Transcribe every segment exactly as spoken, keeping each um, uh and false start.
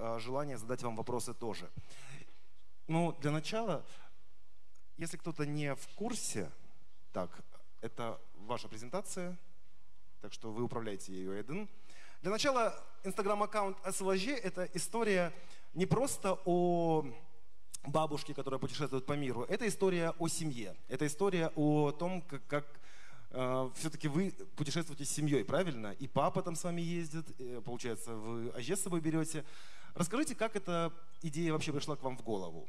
э, желание задать вам вопросы тоже. Ну, для начала, если кто-то не в курсе, так, это ваша презентация, так что вы управляете ею, Айдын. Для начала, инстаграм-аккаунт СЛЖ – это история не просто о бабушке, которая путешествует по миру, это история о семье, это история о том, как, как э, все-таки вы путешествуете с семьей, правильно? И папа там с вами ездит, и, получается, вы Аже с собой берете. Расскажите, как эта идея вообще пришла к вам в голову?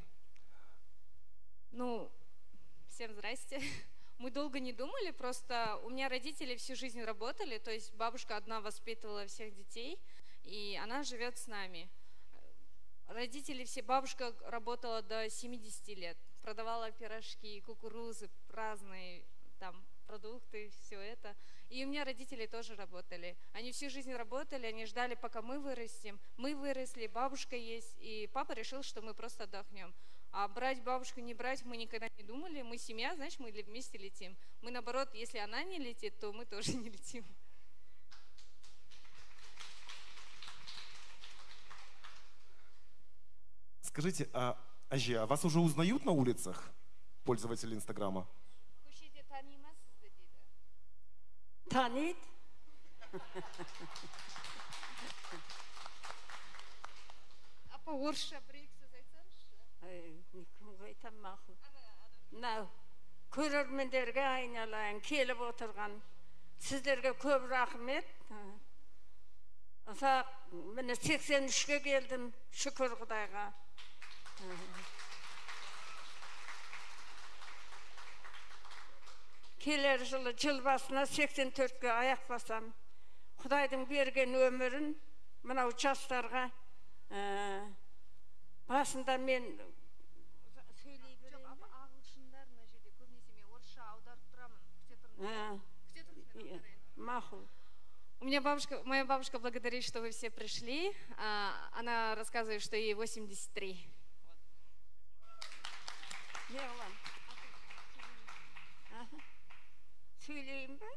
Ну, всем здрасте. Мы долго не думали, просто у меня родители всю жизнь работали, то есть бабушка одна воспитывала всех детей, и она живет с нами. Родители все, бабушка работала до семидесяти лет, продавала пирожки, кукурузы, разные там продукты, все это. И у меня родители тоже работали. Они всю жизнь работали, они ждали, пока мы вырастем. Мы выросли, бабушка есть, и папа решил, что мы просто отдохнем. А брать бабушку, не брать, мы никогда не думали. Мы семья, значит, мы вместе летим. Мы, наоборот, если она не летит, то мы тоже не летим. Скажите, а, Аже, а вас уже узнают на улицах пользователи Инстаграма? Танит. А по орысша бір-екі сөз айтсаңызшы? Кімге айтам мақұл. Мынау көрермендерге айналайын, келіп отырған сіздерге көп рахмет. Ұзақ, міне сексен үшке келдім, шүкір Құдайға. Келер жылы жыл басына сексен төртке аяқ басам. Құдайдың берген өмірін мынау жастарға басында мен сөйлей берейін. Жоқ, ағылшындар мына жерде көбінесе мен орысша аударып тұрамын. Күте тұрыңыз. Күте тұрыңыз, мен аударайын. Мақұл. У меня бабушка, моя бабушка благодарит, что вы все пришли. Она рассказывает, что ей восемьдесят три. Söyleyeyim ben.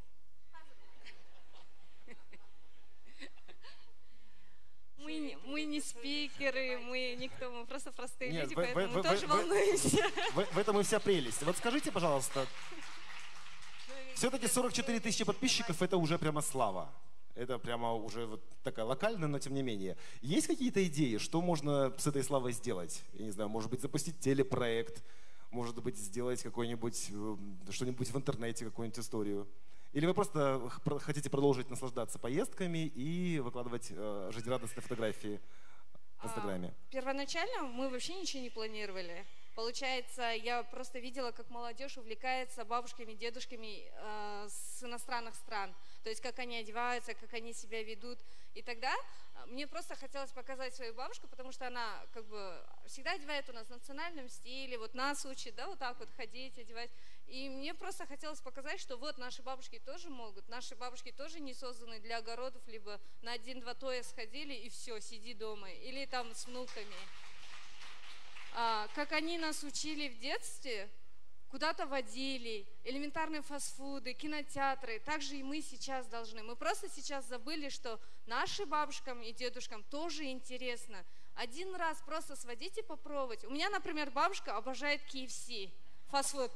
Мы, мы не спикеры, мы никто, мы просто простые Нет, люди, вы, поэтому вы, мы вы, тоже вы, волнуемся. В, в этом и вся прелесть. Вот скажите, пожалуйста, все-таки сорок четыре тысячи подписчиков – это уже прямо слава. Это прямо уже вот такая локальная, но тем не менее. Есть какие-то идеи, что можно с этой славой сделать? Я не знаю, может быть, запустить телепроект, может быть, сделать какой-нибудь, что-нибудь в интернете, какую-нибудь историю? Или вы просто хотите продолжить наслаждаться поездками и выкладывать э, жизнерадостные фотографии в Инстаграме? А, первоначально мы вообще ничего не планировали. Получается, я просто видела, как молодежь увлекается бабушками, дедушками э, с иностранных стран. То есть, как они одеваются, как они себя ведут. И тогда мне просто хотелось показать свою бабушку, потому что она как бы всегда одевает у нас в национальном стиле, вот нас учит, да, вот так вот ходить, одевать. И мне просто хотелось показать, что вот наши бабушки тоже могут, наши бабушки тоже не созданы для огородов, либо на один-два тоя сходили и все, сиди дома, или там с внуками. А, как они нас учили в детстве, куда-то водили, элементарные фастфуды, кинотеатры, так же и мы сейчас должны. Мы просто сейчас забыли, что нашим бабушкам и дедушкам тоже интересно. Один раз просто сводите попробовать. У меня, например, бабушка обожает кей эф си, фастфуд.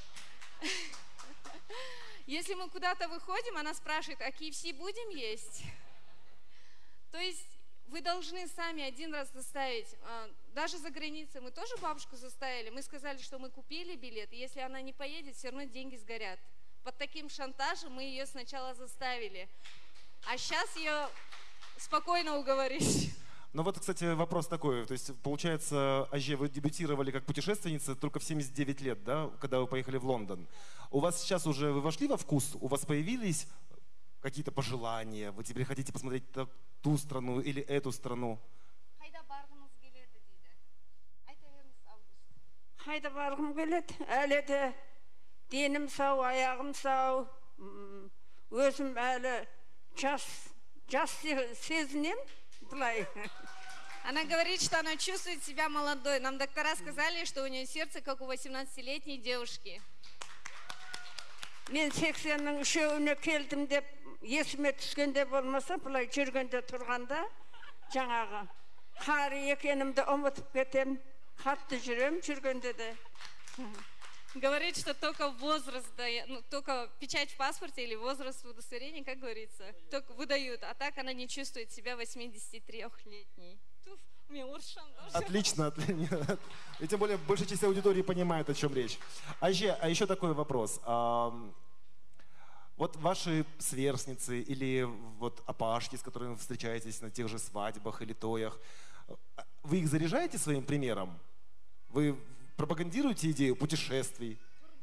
Если мы куда-то выходим, она спрашивает, а кей эф си будем есть? То есть вы должны сами один раз заставить, даже за границей мы тоже бабушку заставили, мы сказали, что мы купили билет, и если она не поедет, все равно деньги сгорят. Под таким шантажем мы ее сначала заставили, а сейчас ее спокойно уговоришь. Ну вот, кстати, вопрос такой, то есть, получается, Аже, вы дебютировали как путешественница только в семьдесят девять лет, да, когда вы поехали в Лондон. У вас сейчас уже, вы вошли во вкус, у вас появились какие-то пожелания, вы теперь хотите посмотреть ту страну или эту страну? Қайда барғым келеді, әлі де денім сау, аяғым сау, өзім әлі жас, жас сезінем, былай. Она говорит, что она чувствует себя молодой. Нам доктора сказали, что у нее сердце, как у восемнадцатилетней девушки. Мен сексеннің үшеуіне келдім деп, есіме түскенде болмаса, былай жүргенде тұрғанда, жаңағы Qari ekenimde unutup ketem. Hatты жүрем, жүргенде де. Говорит, что только возраст, ну, только печать в паспорте или возраст в удостоверении, как говорится, только выдают. А так она не чувствует себя восьмидесятитрёхлетней. Отлично. И тем более большая часть аудитории понимает, о чем речь. А еще, а еще такой вопрос. Вот ваши сверстницы или вот опашки, с которыми вы встречаетесь на тех же свадьбах или тоях, вы их заряжаете своим примером? Вы пропагандируете идею путешествий?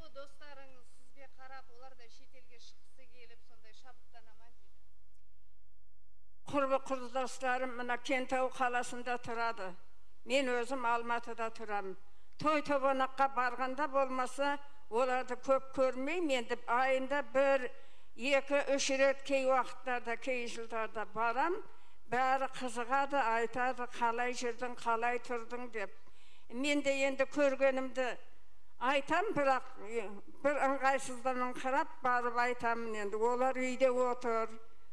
Құрбы құрдастарым мына Кентау қаласында тұрады. Мен өзім Алматыда тұрамын. Той тобанаққа барғанда болмаса, оларды көп көрмей, мен айында бір, екі, үш рет кей уақыттарда, кей жылдарда барам. Бәрі қызығады, айтады, қалай жүрдің, қалай тұрдың деп. Мен де енді көргенімді айтам, бірақ бір ыңғайсызданын қарап барып айтамын енді. Олар үйде отыр,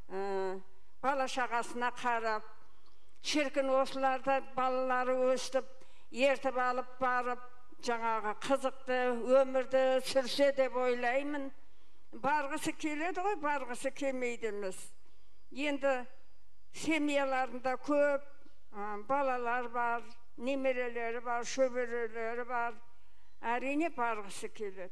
бала шағасына қарап, шіркін осыларда балалары өстіп, ертіп алып барып, жаңағы қызықты өмірді сүрсе деп ойлаймын. Барғысы келеді ғой, барғысы келмейді емес. Енді семьяларында көп балалар бар, немерелері бар, шөберелері бар. Әрине барғысы келеді.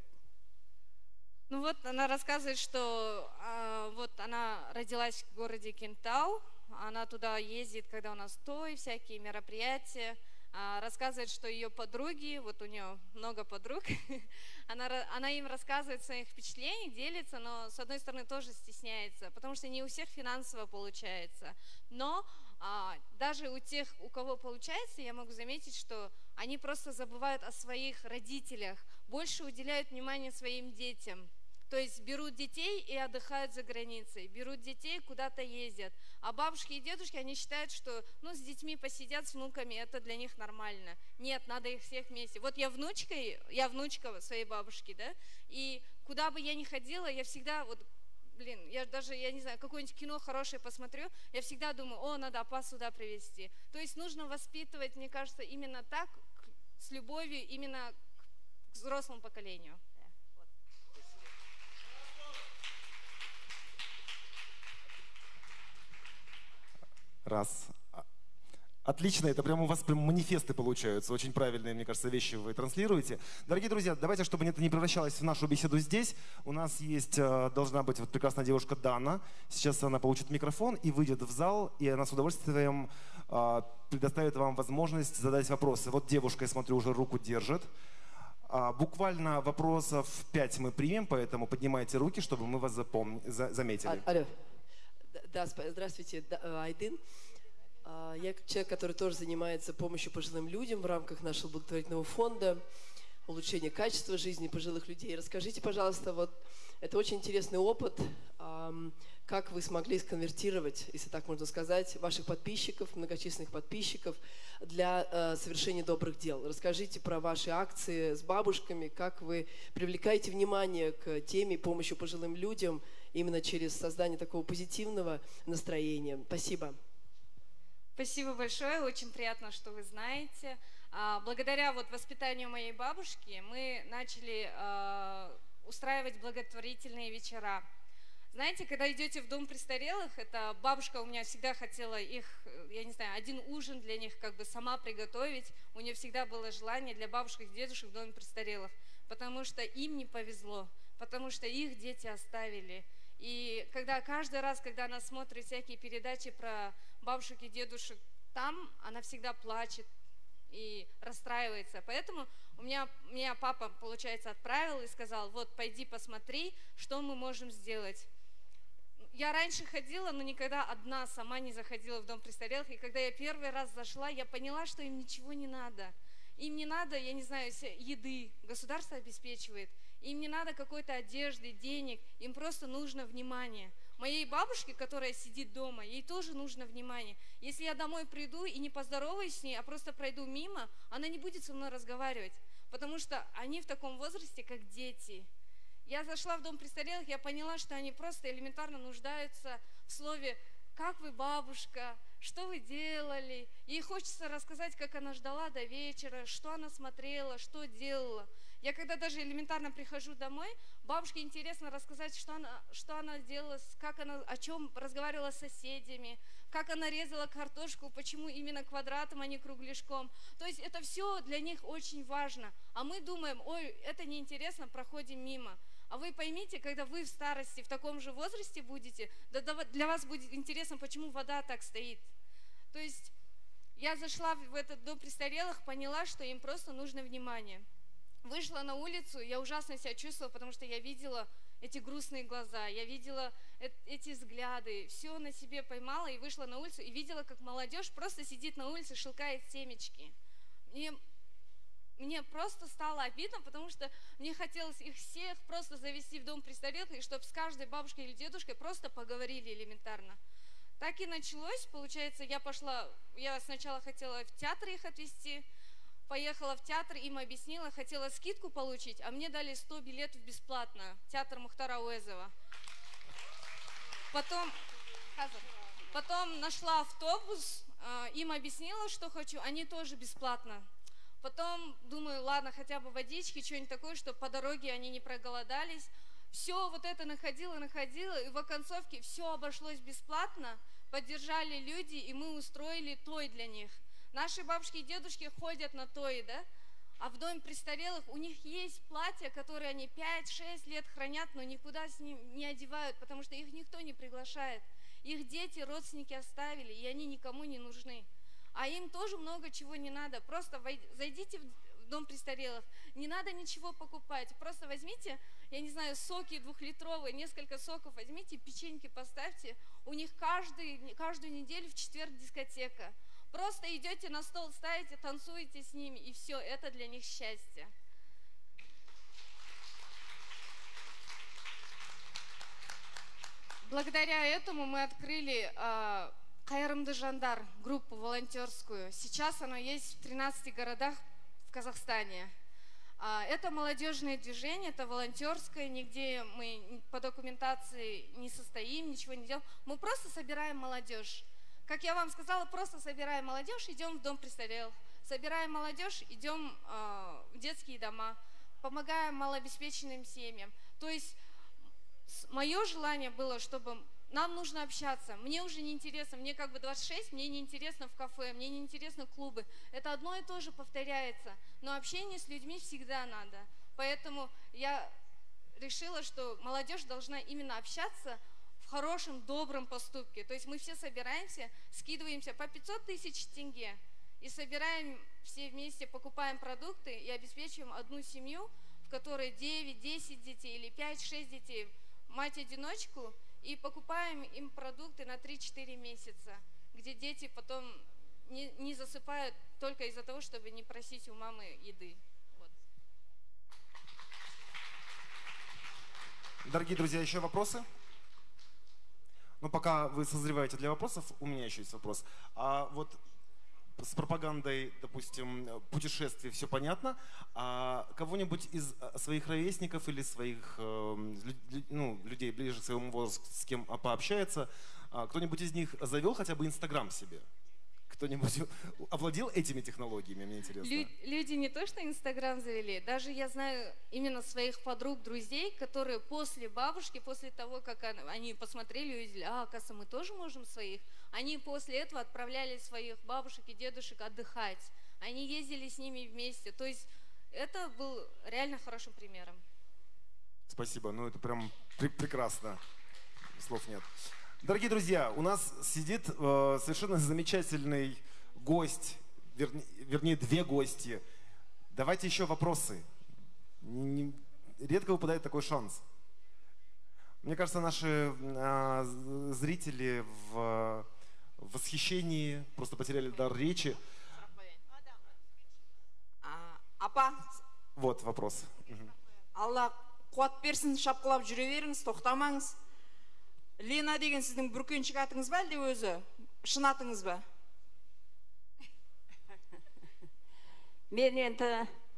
Ну вот она рассказывает, что а, вот она родилась в городе Кентау, она туда ездит, когда у нас той, всякие мероприятия. А, рассказывает, что ее подруги, вот у нее много подруг, она, она им рассказывает о своих впечатлениях, делится, но с одной стороны тоже стесняется, потому что не у всех финансово получается. Но а, даже у тех, у кого получается, я могу заметить, что они просто забывают о своих родителях, больше уделяют внимание своим детям. То есть берут детей и отдыхают за границей, берут детей, куда-то ездят. А бабушки и дедушки, они считают, что ну, с детьми посидят, с внуками, это для них нормально. Нет, надо их всех вместе. Вот я внучка, я внучка своей бабушки, да, и куда бы я ни ходила, я всегда, вот, блин, я даже, я не знаю, какое-нибудь кино хорошее посмотрю, я всегда думаю, о, надо опа сюда привезти. То есть нужно воспитывать, мне кажется, именно так, с любовью, именно к взрослому поколению. Раз. Отлично, это прямо у вас прям манифесты получаются, очень правильные, мне кажется, вещи вы транслируете. Дорогие друзья, давайте, чтобы это не превращалось в нашу беседу здесь, у нас есть, должна быть вот прекрасная девушка Дана. Сейчас она получит микрофон и выйдет в зал, и она с удовольствием предоставит вам возможность задать вопросы. Вот девушка, я смотрю, уже руку держит. Буквально вопросов пять мы примем, поэтому поднимайте руки, чтобы мы вас запом... заметили. Алло. Да, здравствуйте, Айдын. Я человек, который тоже занимается помощью пожилым людям в рамках нашего благотворительного фонда, улучшения качества жизни пожилых людей. Расскажите, пожалуйста, вот это очень интересный опыт, как вы смогли сконвертировать, если так можно сказать, ваших подписчиков, многочисленных подписчиков для совершения добрых дел. Расскажите про ваши акции с бабушками, как вы привлекаете внимание к теме помощи пожилым людям именно через создание такого позитивного настроения. Спасибо. Спасибо большое, очень приятно, что вы знаете. Благодаря вот воспитанию моей бабушки мы начали устраивать благотворительные вечера. Знаете, когда идете в дом престарелых, это бабушка у меня всегда хотела их, я не знаю, один ужин для них как бы сама приготовить. У нее всегда было желание для бабушек и дедушек в доме престарелых, потому что им не повезло, потому что их дети оставили. И когда каждый раз, когда она смотрит всякие передачи про бабушек и дедушек, там она всегда плачет и расстраивается. Поэтому у меня, меня папа, получается, отправил и сказал, вот, пойди посмотри, что мы можем сделать. Я раньше ходила, но никогда одна сама не заходила в дом престарелых. И когда я первый раз зашла, я поняла, что им ничего не надо. Им не надо, я не знаю, еды, государство обеспечивает. Им не надо какой-то одежды, денег, им просто нужно внимание. Моей бабушке, которая сидит дома, ей тоже нужно внимание. Если я домой приду и не поздороваюсь с ней, а просто пройду мимо, она не будет со мной разговаривать, потому что они в таком возрасте, как дети. Я зашла в дом престарелых, я поняла, что они просто элементарно нуждаются в слове «как вы, бабушка?», что вы делали. Ей хочется рассказать, как она ждала до вечера, что она смотрела, что делала. Я когда даже элементарно прихожу домой, бабушке интересно рассказать, что она, что она делала, как она, о чем разговаривала с соседями, как она резала картошку, почему именно квадратом, а не кругляшком. То есть это все для них очень важно. А мы думаем, ой, это неинтересно, проходим мимо. А вы поймите, когда вы в старости, в таком же возрасте будете, для вас будет интересно, почему вода так стоит. То есть я зашла в этот дом престарелых, поняла, что им просто нужно внимание. Вышла на улицу, я ужасно себя чувствовала, потому что я видела эти грустные глаза, я видела эти взгляды, все на себе поймала и вышла на улицу, и видела, как молодежь просто сидит на улице, шелкает семечки. Мне, мне просто стало обидно, потому что мне хотелось их всех просто завести в дом престарелых, и чтобы с каждой бабушкой или дедушкой просто поговорили элементарно. Так и началось, получается, я пошла, я сначала хотела в театр их отвезти, поехала в театр, им объяснила, хотела скидку получить, а мне дали сто билетов бесплатно. Театр Мухтара Ауэзова. Потом, потом нашла автобус, им объяснила, что хочу, они тоже бесплатно. Потом думаю, ладно, хотя бы водички, что-нибудь такое, чтобы по дороге они не проголодались. Все вот это находила, находила, и в оконцовке все обошлось бесплатно, поддержали люди, и мы устроили той для них. Наши бабушки и дедушки ходят на тои, да? А в доме престарелых у них есть платья, которые они пять-шесть лет хранят, но никуда с ним не одевают, потому что их никто не приглашает. Их дети, родственники оставили, и они никому не нужны. А им тоже много чего не надо. Просто зайдите в дом престарелых, не надо ничего покупать. Просто возьмите, я не знаю, соки двухлитровые, несколько соков возьмите, печеньки поставьте. У них каждый, каждую неделю в четверг дискотека. Просто идете на стол, ставите, танцуете с ними, и все, это для них счастье. Благодаря этому мы открыли э, Кайрымды Жандар, группу волонтерскую. Сейчас она есть в тринадцати городах в Казахстане. Э, это молодежное движение, это волонтерское, нигде мы по документации не состоим, ничего не делаем. Мы просто собираем молодежь. Как я вам сказала, просто собираем молодежь, идем в дом престарелых. Собираем молодежь, идем э, в детские дома, помогаем малообеспеченным семьям. То есть мое желание было, чтобы нам нужно общаться. Мне уже не интересно, мне как бы двадцать шесть, мне не интересно в кафе, мне не интересно клубы. Это одно и то же повторяется. Но общение с людьми всегда надо. Поэтому я решила, что молодежь должна именно общаться в хорошем, добром поступке. То есть мы все собираемся, скидываемся по пятьсот тысяч тенге и собираем все вместе, покупаем продукты и обеспечиваем одну семью, в которой девять-десять детей или пять-шесть детей, мать-одиночку, и покупаем им продукты на три-четыре месяца, где дети потом не, не засыпают только из-за того, чтобы не просить у мамы еды. Вот. Дорогие друзья, еще вопросы? Ну, пока вы созреваете для вопросов, у меня еще есть вопрос. А вот с пропагандой, допустим, путешествий все понятно. А кого-нибудь из своих ровесников или своих ну, людей ближе к своему возрасту, с кем пообщается, кто-нибудь из них завел хотя бы Инстаграм себе? Кто-нибудь овладел этими технологиями, мне интересно. Лю- люди не то что Инстаграм завели, даже я знаю именно своих подруг, друзей, которые после бабушки, после того, как они посмотрели и увидели, а, оказывается, мы тоже можем своих, они после этого отправляли своих бабушек и дедушек отдыхать. Они ездили с ними вместе. То есть это был реально хорошим примером. Спасибо, ну это прям пр- прекрасно. Слов нет. Дорогие друзья, у нас сидит э, совершенно замечательный гость, верни, вернее, две гости. Давайте еще вопросы. Не, не, редко выпадает такой шанс. Мне кажется, наши э, зрители в, в восхищении просто потеряли дар речи. Апа. Вот вопрос. Алла қуат берсін, шапқылап жүре беріңіз, тоқтамаңыз. Лена деген сіздің бүркеншік атыңыз ба, әлде өзі? Шын атыңыз ба? Мен енді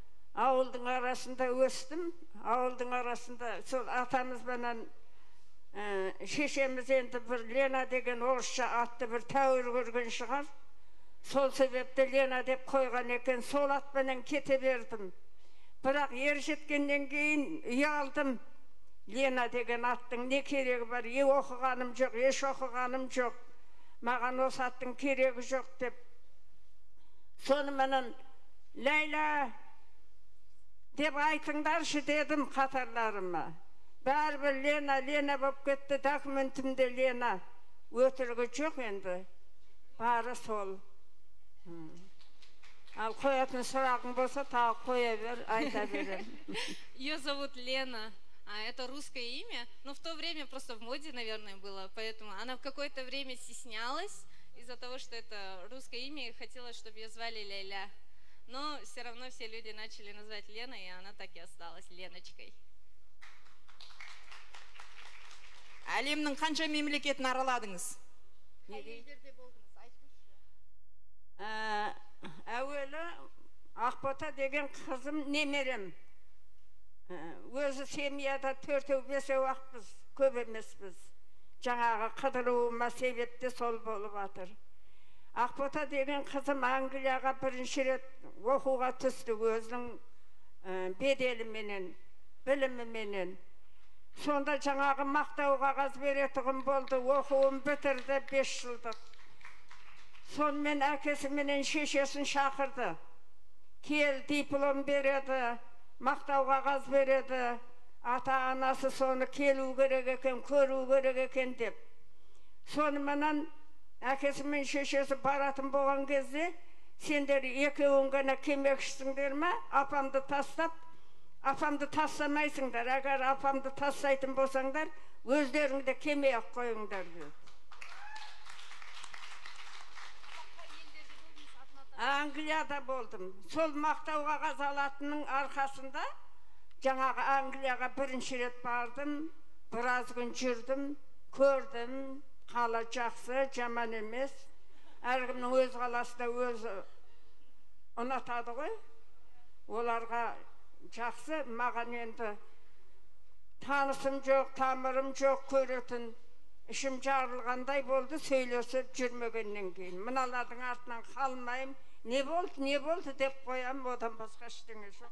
ауылдың арасында өстім. Ауылдың арасында сол атамызбенен шешеміз енді бір Лена деген орысша атты бір тәуір көрген шығар. Сол себепті Лена деп қойған екен, сол атпенен кете бердім. Бірақ ер жеткеннен кейін ұялдым. Лена деген аттың не керегі бар? Е оқығаным жоқ, еш оқығаным жоқ. Маған осы аттың керегі жоқ деп. Сонымен Лейла деп айтыңдаршы дедім қатарларыма. Бәрібір Лена, Лена болып кетті, документімде Лена. Өтірігі жоқ енді. Бары сол. Ал қоятын сұрағың болса, тағы қоя бер, айта берем. Ее зовут Лена. А это русское имя, но в то время просто в моде, наверное, было, поэтому она в какое-то время стеснялась из-за того, что это русское имя, и хотела, чтобы ее звали Лейля. Но все равно все люди начали называть Лена, и она так и осталась Леночкой. Әлемнің қанша мемлекетін араладыңыз? Әуелі Ақбота деген қызым немерем. Өзі семьяда төртеу бесеу ақпыз, көп емеспіз. Жаңағы қыдыруыма себепте сол болып атыр. Ақбота деген қызым Англияға бірінші рет оқуға түсті өзінің беделіменен, біліміменен. Сонда жаңағы мақтау қағаз беретұғым болды, оқуын бітірді бес жылдық. Сонымен әкесі менен шешесін шақырды. Кел, диплом береді, мақтау қағаз береді, ата-анасы соны келу керек екен, көру керек екен деп. Сонымен әкесі мен шешесі баратын болған кезде, сендер екеуін ғана кемекшісіңдер ме, апамды тастап, апамды тастамайсыңдар. Әгер апамды тастайтын болсаңдар, өздеріңді кемей-ақ қойыңдар дейді. Англияда болдым. Сол мақтау қағаз алатынның арқасында жаңағы Англияға бірінші рет бардым, біраз күн жүрдім, көрдім, қала жақсы, жаман емес. Әркімнің өз қаласында өзі ұнатады ғой. Оларға жақсы, маған енді танысым жоқ, тамырым жоқ, көретін. Ішім жарылғандай болды, сөйлесіп жүрмегеннен кейін. Мыналардың артынан қалмайым, не болды, не болды деп қоям, одан басқа ештеңе жоқ.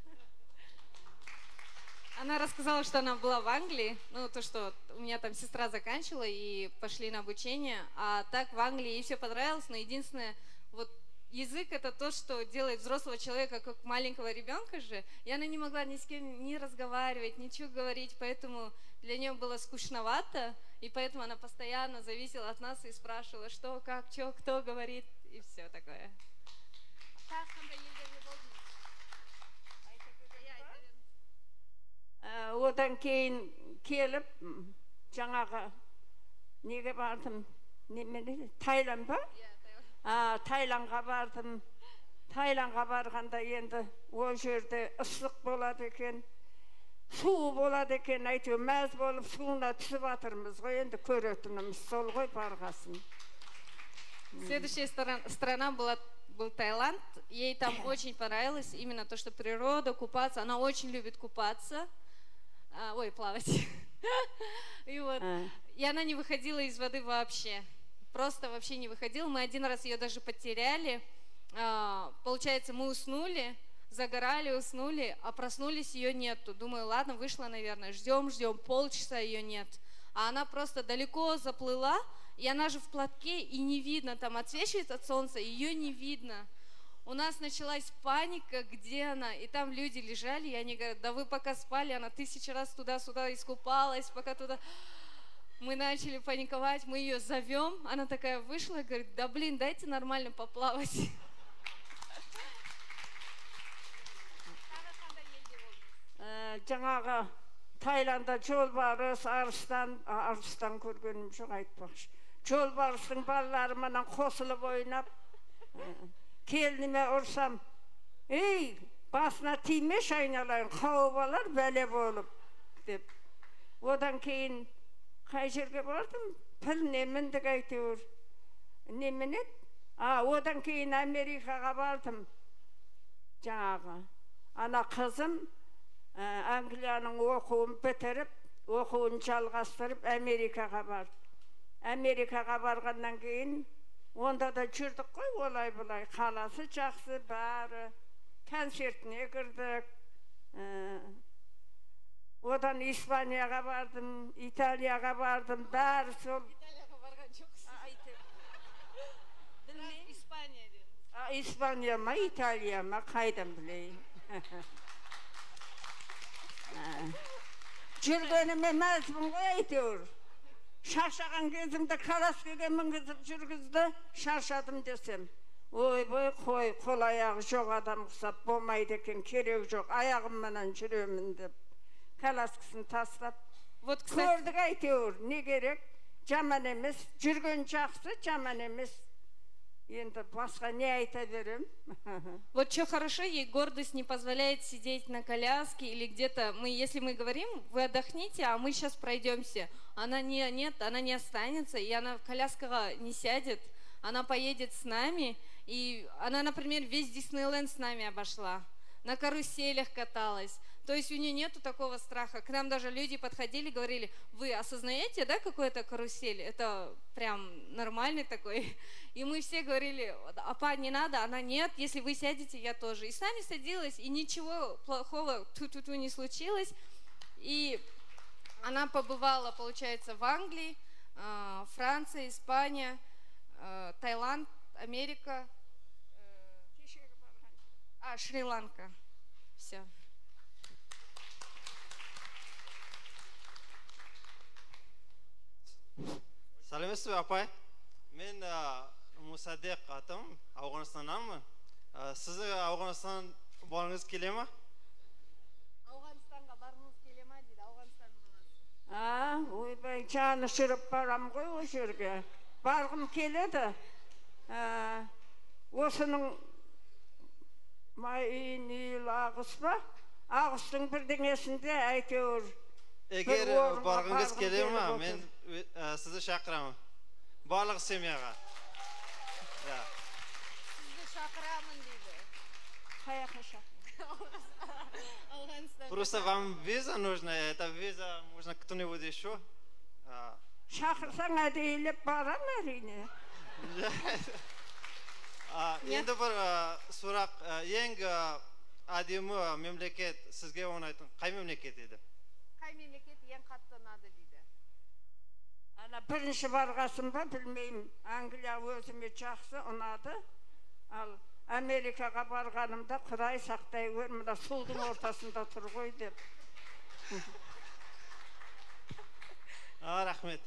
Она рассказала, что она была в Англии, ну то, что у меня там сестра заканчивала и пошли на обучение, а так в Англии ей все понравилось, но единственное, вот язык это то, что делает взрослого человека как маленького ребенка же, и она не могла ни с кем ни разговаривать, ничего говорить, поэтому для нее было скучновато, и поэтому она постоянно зависела от нас и спрашивала, что, как, что, кто говорит, и все такое. Одан кейін келіп, жаңағы неге бардым, Тайланд ба? Тайландға бардым. Тайландға барғанда енді ол жерде ыстық болады екен, су болады екен, әйтеуір мәз болып суына түсіп атырмыз ғой, енді көретініміз сол ғой барғасын. Следующая страна была был Таиланд. Ей там очень понравилось именно то, что природа, купаться. Она очень любит купаться. А, ой, плавать. И вот. И она не выходила из воды вообще. Просто вообще не выходила. Мы один раз ее даже потеряли. А, получается, мы уснули, загорали, уснули, а проснулись, ее нету. Думаю, ладно, вышла, наверное. Ждем, ждем, полчаса ее нет. А она просто далеко заплыла, и она же в платке, и не видно, там отсвечивает от солнца, ее не видно. У нас началась паника, где она, и там люди лежали, и они говорят, да вы пока спали, она тысячу раз туда-сюда искупалась, пока туда... Мы начали паниковать, мы ее зовем, она такая вышла и говорит, да блин, дайте нормально поплавать. Жаңағы Тайланда жолбарыс, арыстан, арыстан көргенім жоқ айтпақшы. Жолбарыстың балалары менен қосылып ойнап, келініме ұрсам, ей, басына тимеш айналайын, қауып алар, бәле болып, деп. Одан кейін қай жерге бардым? Піл неміндік әйтеуір. Неменет? А, одан кейін Америкаға бардым. Жаңағы. Ана қызым Англияның оқуын бітіріп, оқуын жалғастырып Америкаға барды. Америкаға барғаннан кейін онда да жүрдік қой, олай бұлай, қаласы жақсы, бәрі, концертіне кірдік. Одан Испанияға бардым, Италияға бардым, бәрі сол. Италияға барған жоқсыз. Испания дедіңіз. Испания ма, Италия ма, қайдан білейін. Жүргеніме мәзбін ғой әйтеуір. Шаршаған кезімді коляскаға мінгізіп жүргізді, шаршадым десем. Ой, бой, қой, қол аяғы жоқ адам құсап, болмайды екен, керек жоқ, аяғымменен жүремін деп. Коляскасын тастап. Көрдік әйтеуір, не керек? Жаман емес, жүрген жақсы, жаман емес. Енді басқа не айта берем? Вот что хорошо, ей гордость не позволяет сидеть на коляске или где-то. Мы, если мы говорим, вы отдохните, а мы сейчас пройдемся. Она не, нет, она не останется, и она в коляске не сядет. Она поедет с нами, и она, например, весь Диснейленд с нами обошла, на каруселях каталась. То есть у нее нету такого страха. К нам даже люди подходили, говорили: вы осознаете, да, какой это карусель? Это прям нормальный такой. И мы все говорили: апа, не надо, она: нет, если вы сядете, я тоже. И с нами садилась, и ничего плохого ту-ту-ту не случилось. И она побывала, получается, в Англии, Франция, Испания, Таиланд, Америка, а, Шри-Ланка. Все. Сәлеметсіз бе, апай? Мен Мусадек атым, Ауғанстаннанмын. Сіз Ауғанстан барыңыз келе ма? Ауғанстанға барыңыз келе ма дейді, Ауғанстан баласы. А, ойбай, жаны шырып барам ғой о жерге. Барғым келеді. Осының майын ел ағыс ба? Ағыстың бірдеңесінде әйтеуір. Егер барғыңыз келе ма, мен сізді шақырамын. Барлық семьяға. Сізді шақырамын дейді. Қаяққа шақырамын? Просто вам виза нужна, это виза, можно кто-нибудь еще? Шақырсаң әдейілеп барам әрине. Енді бір сұрақ, ең әдемі мемлекет сізге ұнайтын қай мемлекет еді? Қай мемлекет ең қатты ұнады дейді? Ана бірінші барғасын ба білмеймін. Англия өзіме жақсы ұнады. Ал Америкаға барғанымда Құдай сақтай көр, мына судың ортасында тұр ғой деп. Рахмет.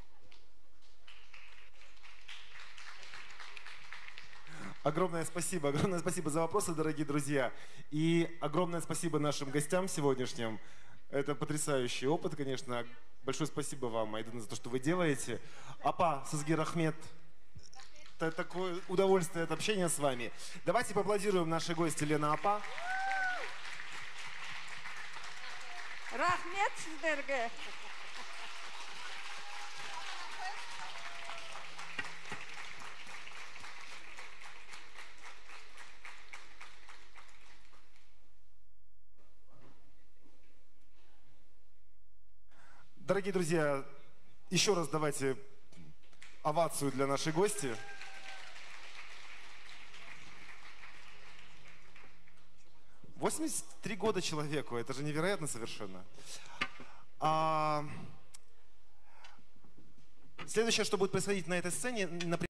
Огромное спасибо, огромное спасибо за вопросы, дорогие друзья. И огромное спасибо нашим гостям сегодняшним. Это потрясающий опыт, конечно. Большое спасибо вам, Айдын, за то, что вы делаете. Апа, Сізге рахмет. Это такое удовольствие от общения с вами. Давайте поаплодируем нашей гости Лена Апа. Рахмет сіздерге. Дорогие друзья, еще раз давайте овацию для нашей гости. восемьдесят три года человеку, это же невероятно совершенно. А... Следующее, что будет происходить на этой сцене, например,